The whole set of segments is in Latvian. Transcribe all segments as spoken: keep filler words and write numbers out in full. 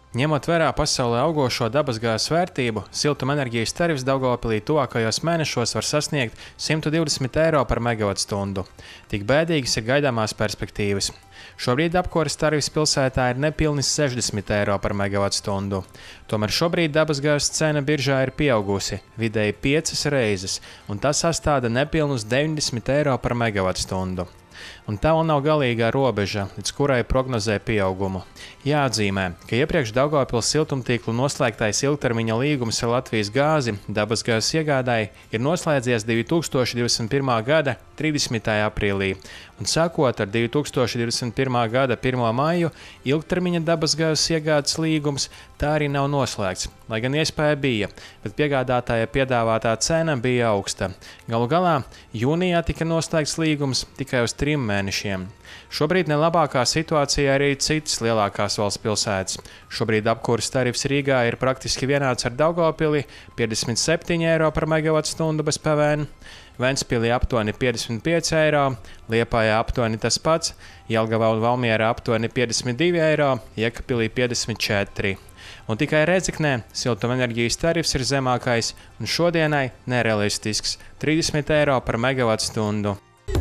Ņemot vērā pasaulē augošo dabasgāzes vērtību, siltumenerģijas tarifs Daugavpilī tuvākajos mēnešos var sasniegt simt divdesmit eiro par megavatstundu. Tik bēdīgas ir gaidāmās perspektīvas. Šobrīd apkures tarifs pilsētā ir nepilni sešdesmit eiro par megavatstundu. Tomēr šobrīd dabasgāzes cena biržā ir pieaugusi vidēji piecas reizes, un tas sastāda nepilnus deviņdesmit eiro par megavatstundu. Un tā vēl nav galīgā robeža, līdz kurai prognozē pieaugumu. Jāatzīmē, ka iepriekš Daugavpils siltumtīklu noslēgtais ilgtermiņa līgums ar Latvijas gāzi dabasgāzes iegādai ir noslēdzies divi tūkstoši divdesmit pirmā gada trīsdesmitajā aprīlī, un sākot ar divi tūkstoši divdesmit pirmā gada pirmo maiju ilgtermiņa dabasgāzes iegādes līgums tā arī nav noslēgts, lai gan iespēja bija, bet piegādātāja piedāvātā cena bija augsta. Galu galā jūnijā tika noslēgts līgums tikai uz trim mēnešiem. Šobrīd nelabākā situācijā arī citas lielākās valsts pilsētas. Šobrīd apkures tarifs Rīgā ir praktiski vienāds ar Daugavpili – piecdesmit septiņi eiro par megavatstundu bez P V N, Ventspilī aptuveni piecdesmit pieci eiro, Liepājā aptuveni tas pats, Jelgavā un Valmierā aptuveni piecdesmit divi eiro, Jēkabpilī piecdesmit četri. Un tikai Rēzeknē siltumenerģijas tarifs ir zemākais un šodienai nerealistisks – trīsdesmit eiro par megavatstundu.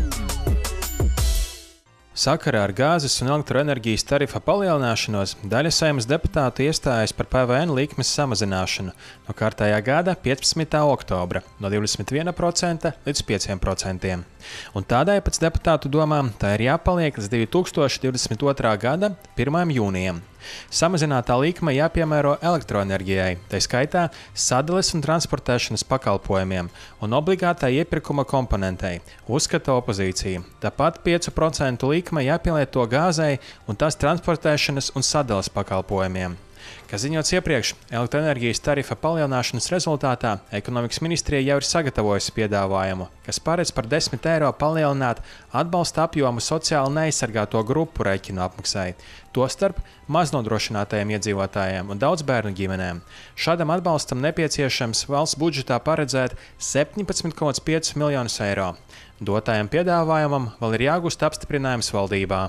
Sakarā ar gāzes un elektroenerģijas tarifa palielināšanos daļa Saeimas deputātu iestājas par P V N likmes samazināšanu no kārtējā gada piecpadsmitā oktobra no divdesmit viena procenta līdz pieciem procentiem. Un tādai pēc deputātu domām tā ir jāpaliek līdz divi tūkstoši divdesmit otrā gada pirmajam jūnijam. Samazinātā likme jāpiemēro elektroenerģijai, tā skaitā sadales un transportēšanas pakalpojumiem un obligātai iepirkuma komponentei, uzskata opozīcija. Tāpat piecu procentu likme jāpielieto gāzei un tās transportēšanas un sadales pakalpojumiem. Kā ziņots iepriekš, elektroenerģijas tarifa palielināšanas rezultātā ekonomikas ministrija jau ir sagatavojusi piedāvājumu, kas paredz par desmit eiro palielināt atbalsta apjomu sociāli neaizsargāto grupu rēķinu apmaksai, tostarp maznodrošinātajiem iedzīvotājiem un daudzbērnu ģimenēm. Šādam atbalstam nepieciešams valsts budžetā paredzēt septiņpadsmit komats piecus miljonus eiro. Dotajam piedāvājumam vēl ir jāgūst apstiprinājums valdībā.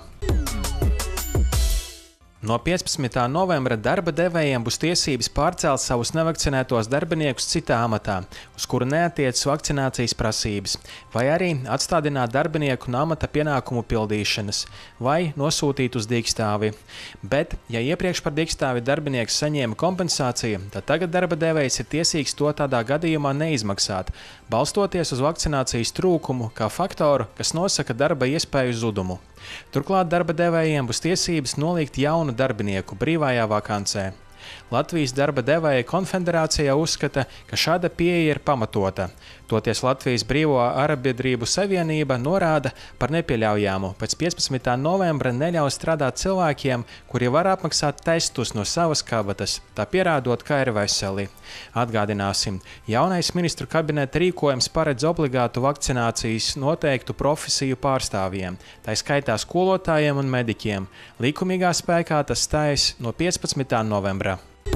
No piecpadsmitā novembra darba devējiem būs tiesības pārcelt savus nevakcinētos darbiniekus citā amatā, uz kuru neatiecas vakcinācijas prasības, vai arī atstādināt darbinieku no amata pienākumu pildīšanas, vai nosūtīt uz dīkstāvi. Bet, ja iepriekš par dīkstāvi darbinieks saņēma kompensāciju, tad tagad darba devējs ir tiesīgs to tādā gadījumā neizmaksāt, balstoties uz vakcinācijas trūkumu kā faktoru, kas nosaka darba iespēju zudumu. Turklāt darba devējiem būs tiesības nolikt jaunu darbinieku brīvajā vakancē. Latvijas darba devēja konfederācija uzskata, ka šāda pieeja ir pamatota. Toties Latvijas Brīvo arotbiedrību savienība norāda par nepieļaujamu pēc piecpadsmitā novembra neļaus strādāt cilvēkiem, kuri var apmaksāt testus no savas kabatas, tā pierādot, ka ir veseli. Atgādināsim, jaunais ministru kabineta rīkojums paredz obligātu vakcinācijas noteiktu profesiju pārstāvjiem, tā skaitā skolotājiem un mediķiem. Likumīgā spēkā tas stājas no piecpadsmitā novembra.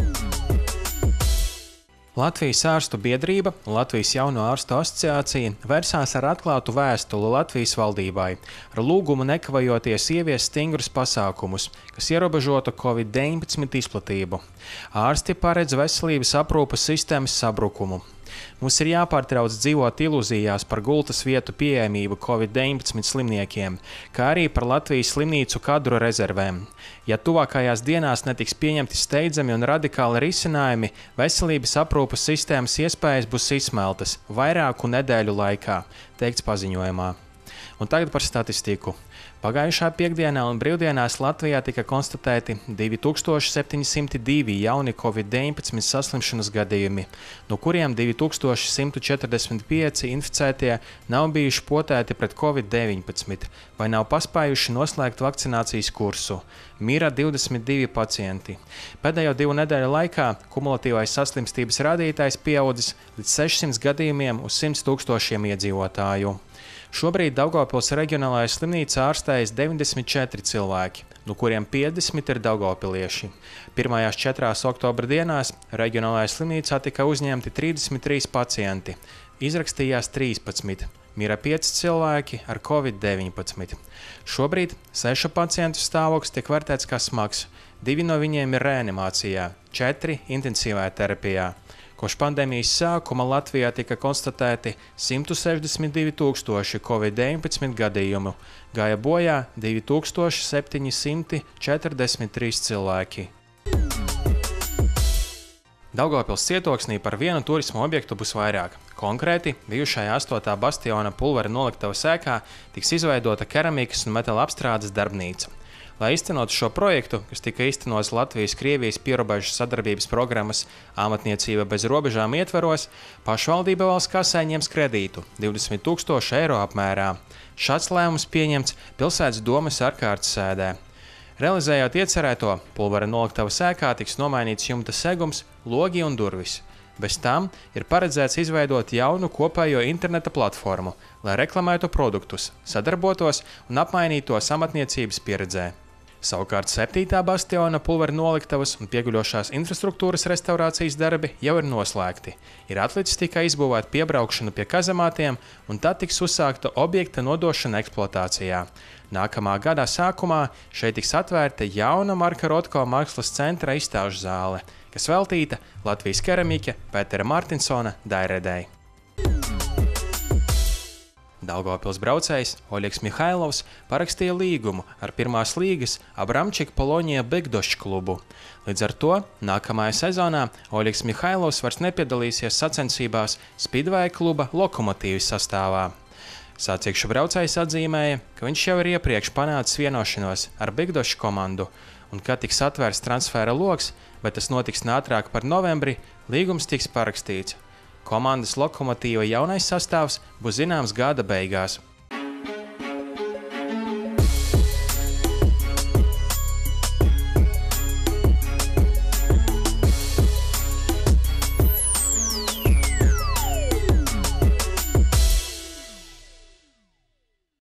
Latvijas ārstu biedrība un Latvijas jauno ārstu asociācija vērsās ar atklātu vēstuli Latvijas valdībai, ar lūgumu nekavējoties ieviest stingrus pasākumus, kas ierobežotu covid deviņpadsmit izplatību. Ārsti paredz veselības aprūpes sistēmas sabrukumu. Mums ir jāpārtrauc dzīvot ilūzijās par gultas vietu pieejamību covid deviņpadsmit slimniekiem, kā arī par Latvijas slimnīcu kadru rezervēm. Ja tuvākajās dienās netiks pieņemti steidzami un radikāli risinājumi, veselības aprūpes sistēmas iespējas būs izsmeltas vairāku nedēļu laikā, teikts paziņojumā. Un tagad par statistiku. Pagājušā piekdienā un brīvdienās Latvijā tika konstatēti divi tūkstoši septiņi simti divi jauni covid deviņpadsmit saslimšanas gadījumi, no kuriem divi tūkstoši simt četrdesmit pieci inficētie nav bijuši potēti pret covid deviņpadsmit vai nav paspējuši noslēgt vakcinācijas kursu. Mira divdesmit divi pacienti. Pēdējo divu nedēļu laikā kumulatīvais saslimstības rādītājs pieaudzis līdz sešsimt gadījumiem uz simt tūkstošiem iedzīvotāju. Šobrīd Daugavpils reģionālajā slimnīcā ārstējas deviņdesmit četri cilvēki, no kuriem piecdesmit ir daugavpilieši. Pirmajās četrās oktobra dienās reģionālajā slimnīcā tika uzņemti trīsdesmit trīs pacienti, izrakstījās trīspadsmit, mira pieci cilvēki ar covid deviņpadsmit. Šobrīd sešu pacientu stāvoklis tiek vērtēts kā smags, divi no viņiem ir reanimācijā, četri intensīvajā terapijā. Kopš pandēmijas sākuma Latvijā tika konstatēti simt sešdesmit divi tūkstoši covid deviņpadsmit gadījumu, gāja bojā divi tūkstoši septiņi simti četrdesmit trīs cilvēki. Daugavpils cietoksnī par vienu turisma objektu būs vairāk. Konkrēti, bijušajā astotā bastiona pulvera noliktavas ēkā tiks izveidota keramikas un metāla apstrādes darbnīca. Lai īstenotu šo projektu, kas tika īstenots Latvijas-Krievijas pierobežu sadarbības programmas Amatniecība bez robežām ietvaros, pašvaldība valsts kasē ņems kredītu divdesmit tūkstoši eiro apmērā. Šāds lēmums pieņemts pilsētas domes ārkārtas sēdē. Realizējot iecerēto, pulvera noliktavas ēkā tiks nomainīts jumta segums, logi un durvis. Bez tam ir paredzēts izveidot jaunu kopējo interneta platformu, lai reklamētu produktus, sadarbotos un apmainītos amatniecības pieredzē. Savukārt septītā bastiona pulvera noliktavas un pieguļošās infrastruktūras restaurācijas darbi jau ir noslēgti. Ir atlicis tikai izbūvēt piebraukšanu pie kazemātiem, un tad tiks uzsākta objekta nodošana eksploatācijā. Nākamā gada sākumā šeit tiks atvērta jauna Marka Rotko mākslas centra izstāžu zāle, kas veltīta Latvijas keramika Pētera Martinsona Dairedei. Daugavpils braucējs Oļegs Mihailovs parakstīja līgumu ar pirmās līgas Abramčik Polonija Bigdošs klubu. Līdz ar to nākamajā sezonā Oļegs Mihailovs vairs nepiedalīsies sacensībās Speedway kluba Lokomotīvas sastāvā. Sāciekšu braucējs atzīmēja, ka viņš jau ir iepriekš panācis vienošanos ar Bigdošu komandu, un kad tiks atvērts transfera loks, bet tas notiks ātrāk par novembri, līgums tiks parakstīts. Komandas Lokomotīva jaunais sastāvs būs zināms gada beigās.